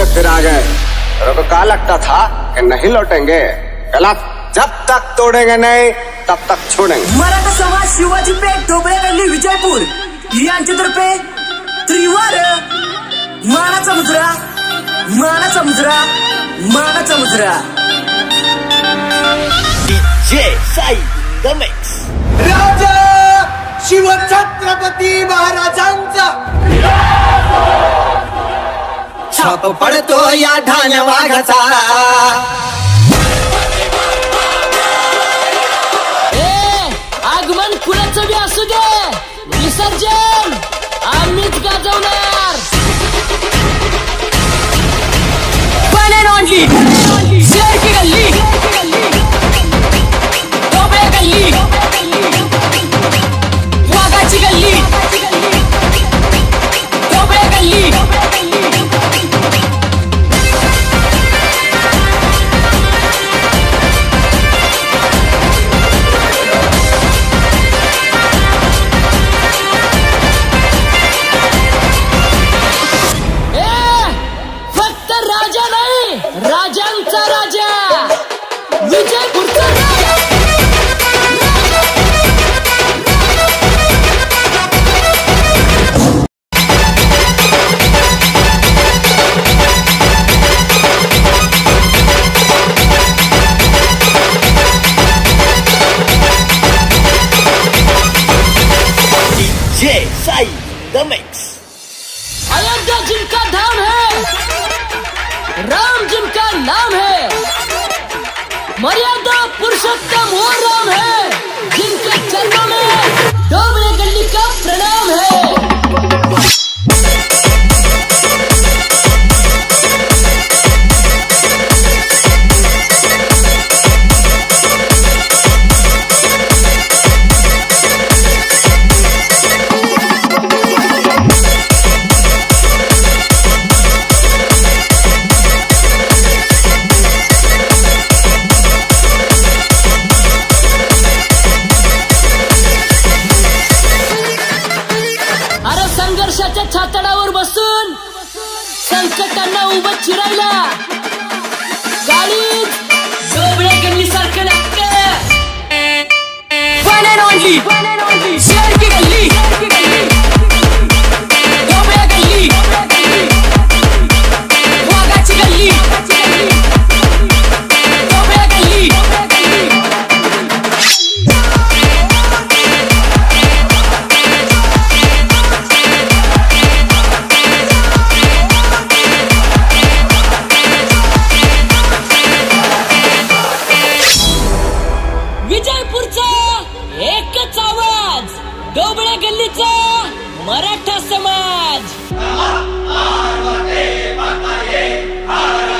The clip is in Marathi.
फिर आ गए। तेरे को क्या लगता था कि नहीं लौटेंगे? गलत। जब तक तोड़ेंगे नहीं तब तक छोड़ेंगे। मराठा समाज शिवाजी पेठ ढोबळे गल्ली विजयपूर यांच्यातर्फे त्रिवार मानाचा मुद्रा, मानाचा मुद्रा, मानाचा मुद्रा। DJ Sai the Mix. राजा शिवछत्रपती महाराजांचा छाप पडतो या ठाण वाघाचा। आगमन कुणाचं बी असू दे, विसर्जन आम्हीच गाजवणार। वन अँड ओनली शेर की गल्ली, ढोबळे गल्ली, वाघाची गल्ली, ढोबळे गल्ली। राजांचा राजा विजयपूरचा राजा। DJ Sai the Mix. Ayodhya जिनका धाम है, राम जिनका नाम है, मर्यादा पुरुषोत्तम वो राम है, जिनके चरणों में ढोबळे गल्ली का प्रणाम है। संघर्षाच्या छातडावर बसून संकटांना उभं चिरायला गाडी ढोबळे गल्ली सारखं लागतं। वन अँड ओनली शेर की गल्ली, ढोबळे गल्ली, वाघाची गल्ली, ढोबळे गल्ली। विजयपूरचा एकच आवाज, ढोबळे गल्लीचा मराठा समाज।